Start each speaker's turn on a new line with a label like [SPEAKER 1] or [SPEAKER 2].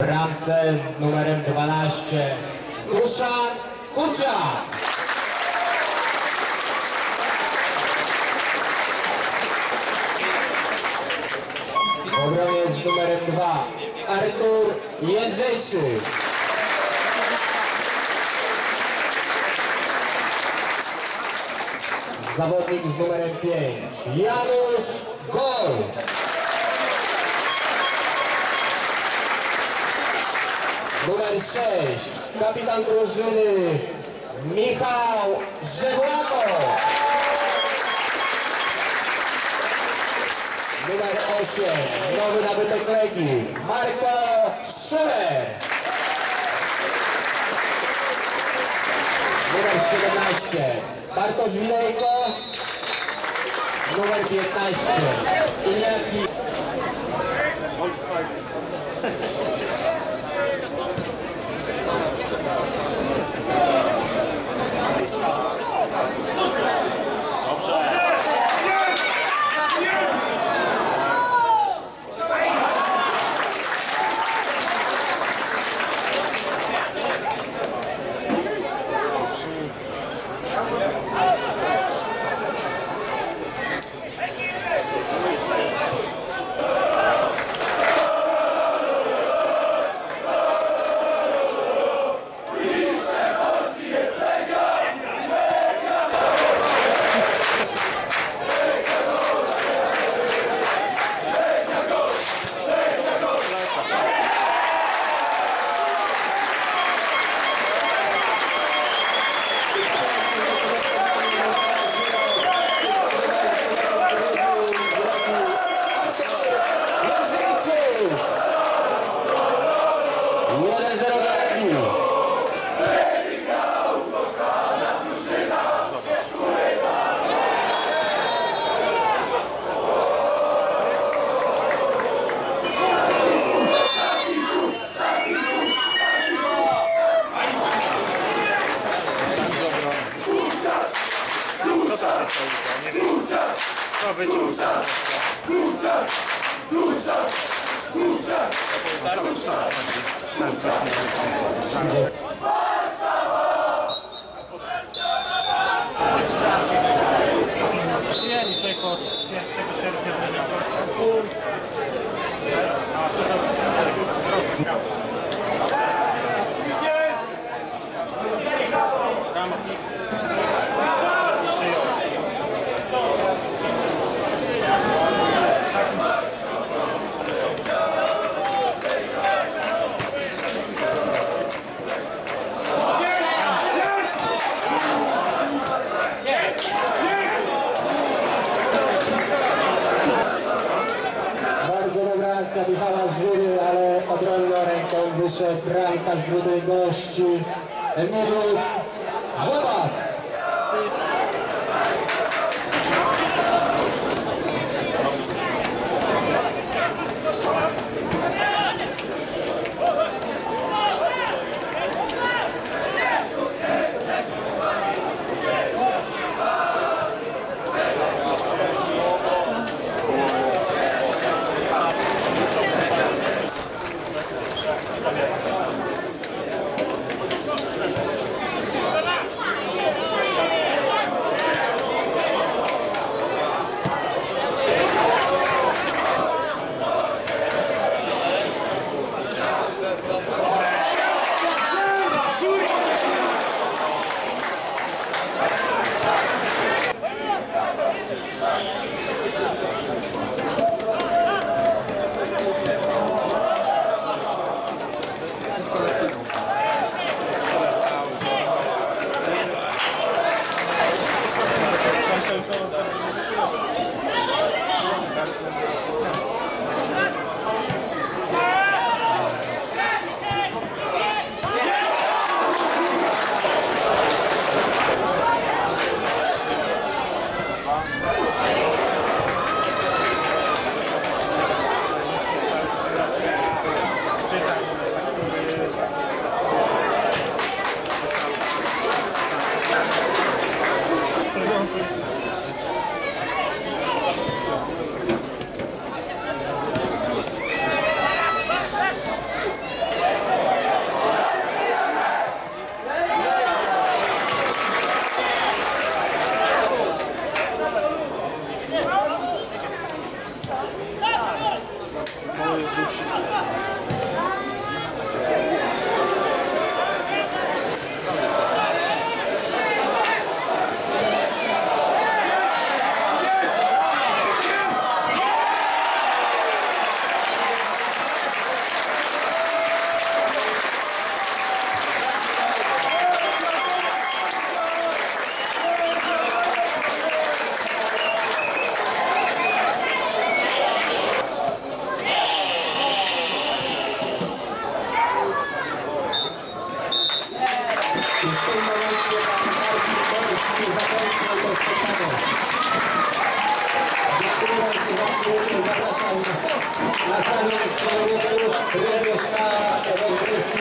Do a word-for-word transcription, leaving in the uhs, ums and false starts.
[SPEAKER 1] W bramce z numerem dwanaście Duszan Kuciak. W obronie z numerem dwa Artur Jędrzejczyk. Zawodnik z numerem pięć Janusz Gol. Numer sześć kapitan drużyny Michał Żegłato. Numer osiem nowy nabytek Legii Marko Szuler. Numer siedemnaście Bartosz Wilejko. Numer piętnaście Iniaki.
[SPEAKER 2] Co wyciąga? Kuciak! Kuciak! Kuciak! Zobacz, co przyjęli się od pierwszego sierpnia
[SPEAKER 1] Michała Żyry, ale obronną ręką wyszedł bramkarz drugiej gości Emiliusz Zobas. przyjęcie pan Marcin Borski zakończył to spotkanie. Dziękuję bardzo za przyjęcie. Zapraszam na salę, również na rozgrywki.